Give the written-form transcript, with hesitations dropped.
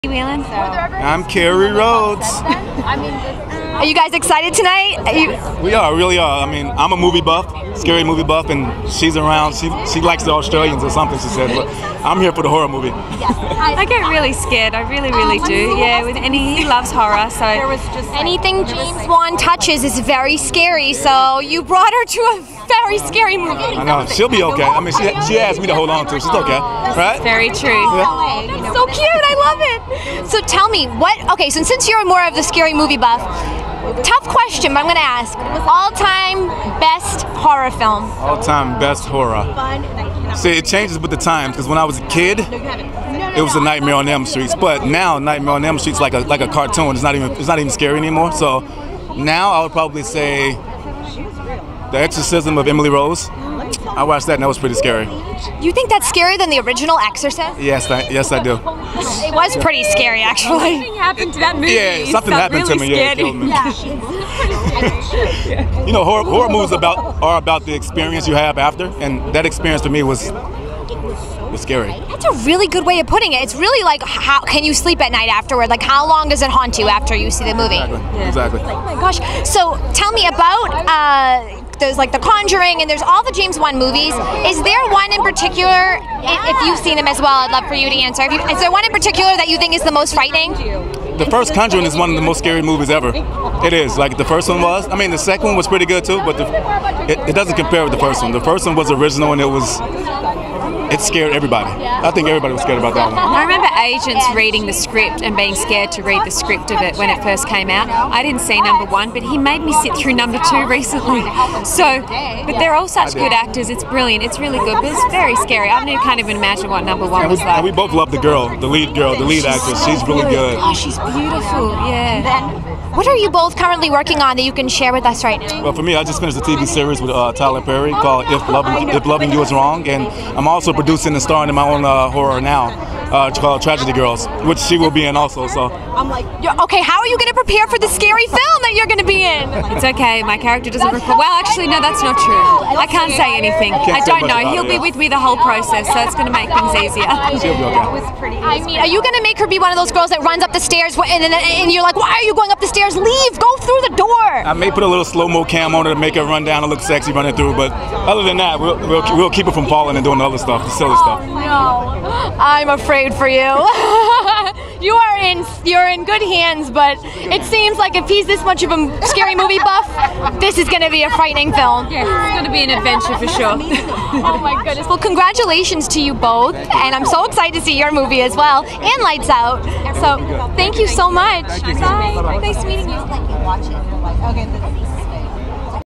Whelan. I'm Kerry Rhodes. Are you guys excited tonight? We really are. I mean, I'm a movie buff, scary movie buff, and she's around. She likes the Australians or something, she said. But I'm here for the horror movie. I get really scared. I really do. Yeah, and he loves horror, so anything James Wan touches is very scary. So you brought her to a very scary movie. I know. She'll be okay. I mean, she asked me to hold on to. She's okay, right? Very true. Yeah. That's so cute. I love it. So tell me, okay, so since you're more of the scary movie buff, tough question, but I'm going to ask. All-time best horror film? All-time best horror. See, it changes with the times, because when I was a kid, it was a Nightmare on Elm Street. But now, Nightmare on Elm Street's like a cartoon. It's not even scary anymore. So now I would probably say The Exorcism of Emily Rose. I watched that and that was pretty scary. You think that's scarier than the original Exorcist? Yes, I do. It was pretty scary, actually. Something happened to that movie. Yeah, something happened really to me. Yeah, it killed me. You know, horror movies are about the experience you have after, and that experience for me was scary. That's a really good way of putting it. It's really like, how can you sleep at night afterward? Like, how long does it haunt you after you see the movie? Exactly. Oh my gosh. So tell me about there's like The Conjuring and there's all the James Wan movies. Is there one in particular, if you've seen them as well, I'd love for you to answer. Is there one in particular that you think is the most frightening? The first Conjuring is one of the most scary movies ever. It is. Like the first one was. I mean, the second one was pretty good too, but it doesn't compare with the first one. The first one was original and it scared everybody. I think everybody was scared about that one. I remember agents reading the script and being scared to read the script of it when it first came out. I didn't see #1, but he made me sit through #2 recently. So, but they're all such good actors. It's brilliant. It's really good, but it's very scary. I can't even imagine what #1 was like. And we both love the lead actress. She's really good. Oh, she's beautiful. Yeah. What are you both currently working on that you can share with us right now? Well, for me, I just finished a TV series with Tyler Perry called If Loving You Is Wrong, and I'm also producing and starring in my own horror now. It's called Tragedy Girls, which she will be in also. So I'm like, okay, how are you going to prepare for the scary film that you're going to be in? It's okay, my character doesn't record. Well, actually, no, that's not true. I can't say anything. I don't know. He'll be with me the whole process, so it's going to make things easier. She'll be okay. I mean, are you going to make her be one of those girls that runs up the stairs and you're like, why are you going up the stairs? Leave, go through the door. I may put a little slow-mo cam on her to make her run down and look sexy running through, but other than that, we'll keep her from falling and doing the other stuff, the silly stuff. No, I'm afraid for you. You're in good hands, but it seems like if he's this much of a scary movie buff, this is going to be a frightening film. Yeah, it's going to be an adventure for sure. Oh my goodness. Well, congratulations to you both, and I'm so excited to see your movie as well, and Lights Out. So, thank you so much. Thank you. Bye. Nice meeting you. Like you watch it, you're like, okay, this is